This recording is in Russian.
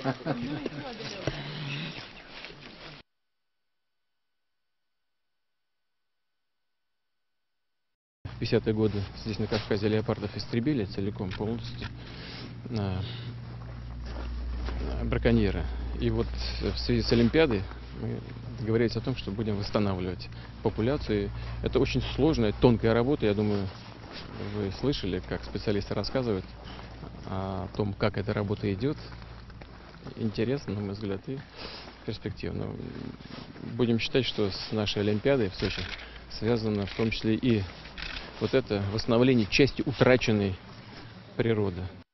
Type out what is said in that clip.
В 50-е годы здесь на Кавказе леопардов истребили целиком, полностью браконьеры. И вот в связи с Олимпиадой мы договорились о том, что будем восстанавливать популяцию. Это очень сложная, тонкая работа. Я думаю, вы слышали, как специалисты рассказывают о том, как эта работа идет. Интересно, на мой взгляд, и перспективно. Будем считать, что с нашей Олимпиадой в Сочи связано в том числе и вот это восстановление части утраченной природы.